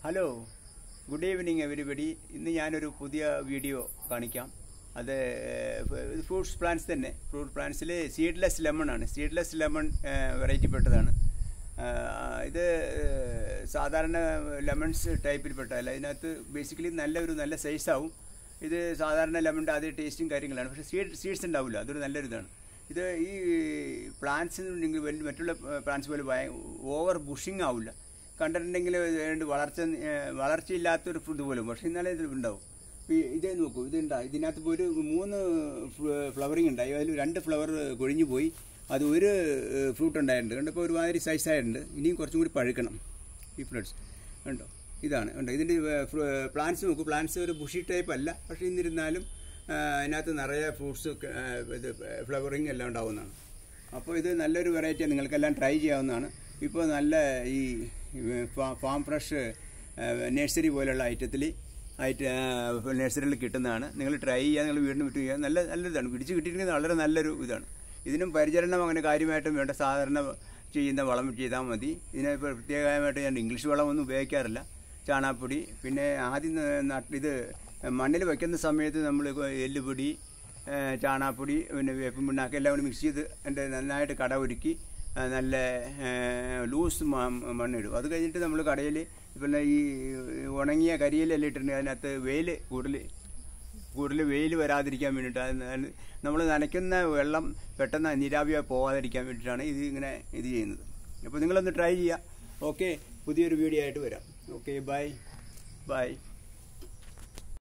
Hello, good evening everybody. ഇന്ന് ഞാനൊരു പുതിയ വീഡിയോ കാണിക്കാം. അത് ഫ്രൂട്ട്സ് പ്ലാന്റ്സ് തന്നെ. ഫ്രൂട്ട് പ്ലാന്റ്സിൽ സീഡ്ലെസ് ലെമൺ ആണ്. സീഡ്ലെസ് ലെമൺ വെറൈറ്റി പെട്ടതാണ്. ഇത് സാധാരണ ലെമൺസ് ടൈപ്പിൽപ്പെട്ടതല്ല. ഇതിനകത്ത് ബേസിക്കലി നല്ല സൈസാവും. ഇത് സാധാരണ ലെമണിൻ്റെ അതേ ടേസ്റ്റും കാര്യങ്ങളാണ്. പക്ഷേ സീഡ്സ് ഉണ്ടാവില്ല. അതൊരു നല്ലൊരു ഇതാണ്. ഇത് ഈ പ്ലാന്റ്സിന് മറ്റുള്ള പ്ലാന്റ്സ് പോലെ ഓവർ ബുഷിങ് ആവില്ല. കണ്ടിട്ടുണ്ടെങ്കിൽ വളർച്ചയില്ലാത്തൊരു ഫ്രൂട്ട് പോലും, പക്ഷേ ഇന്നലെ ഇത് ഉണ്ടാവും. ഇതേ നോക്കൂ, ഇതുണ്ടാവും. ഇതിനകത്ത് ഇപ്പോൾ ഒരു 3 ഫ്ലവറിങ് ഉണ്ടായി. അതിൽ 2 ഫ്ലവർ കൊഴിഞ്ഞു പോയി. അത് ഒരു ഫ്രൂട്ട് ഉണ്ടായിട്ടുണ്ട്. കണ്ടപ്പോൾ ഒരുമാതിരി സൈസായിട്ടുണ്ട്. ഇനിയും കുറച്ചും കൂടി പഴുക്കണം ഈ ഫ്രൂട്ട്സ്. കണ്ടോ, ഇതാണ് കണ്ടോ. ഇതിൻ്റെ പ്ലാന്റ്സ് നോക്കൂ. പ്ലാന്റ്സ് ഒരു ബുഷി ടൈപ്പ് അല്ല, പക്ഷേ എന്നിരുന്നാലും അതിനകത്ത് നിറയെ ഫ്രൂട്ട്സ് ഇത് ഫ്ലവറിങ് എല്ലാം ഉണ്ടാവുന്നതാണ്. അപ്പോൾ ഇത് നല്ലൊരു വെറൈറ്റിയാണ്. നിങ്ങൾക്കെല്ലാം ട്രൈ ചെയ്യാവുന്നതാണ്. ഇപ്പോൾ നല്ല ഈ ഫാം ഫ്രഷ് നഴ്സറി പോലുള്ള നഴ്സറിയിൽ കിട്ടുന്നതാണ്. നിങ്ങൾ ട്രൈ ചെയ്യുക, നിങ്ങൾ വീടിന് വിട്ട് ചെയ്യുക. നല്ലതാണ്. പിടിച്ച് കിട്ടിയിരിക്കുന്നത് വളരെ നല്ലൊരു ഇതാണ്. ഇതിനും പരിചരണം അങ്ങനെ കാര്യമായിട്ടും വേണ്ട. സാധാരണ ചെയ്യുന്ന വളം ചെയ്താൽ മതി. ഇതിനെ പ്രത്യേകമായിട്ട് ഞാൻ ഇംഗ്ലീഷ് വളമൊന്നും ഉപയോഗിക്കാറില്ല. ചാണകപ്പൊടി, പിന്നെ ആദ്യം ഇത് മണ്ണിൽ വയ്ക്കുന്ന സമയത്ത് നമ്മൾ എല്ലുപൊടി, ചാണകപ്പൊടി, പിന്നെ വേപ്പും പിണ്ണാക്ക് എല്ലാം കൂടി മിക്സ് ചെയ്ത് നന്നായിട്ട് കട ഒരുക്കി നല്ല ലൂസ് മണ്ണിടും. അത് കഴിഞ്ഞിട്ട് നമ്മൾ കടയിൽ പിന്നെ ഈ ഉണങ്ങിയ കരിയിലെല്ലാം ഇട്ടിട്ടുണ്ടെങ്കിൽ അതിനകത്ത് കൂടുതൽ വെയിൽ വരാതിരിക്കാൻ വേണ്ടിയിട്ട് നമ്മൾ നനയ്ക്കുന്ന വെള്ളം പെട്ടെന്ന് നീരാവിയായി പോകാതിരിക്കാൻ വേണ്ടിയിട്ടാണ് ഇത് ചെയ്യുന്നത്. അപ്പോൾ നിങ്ങളൊന്ന് ട്രൈ ചെയ്യുക. ഓക്കെ, പുതിയൊരു വീഡിയോ ആയിട്ട് വരാം. Okay, by.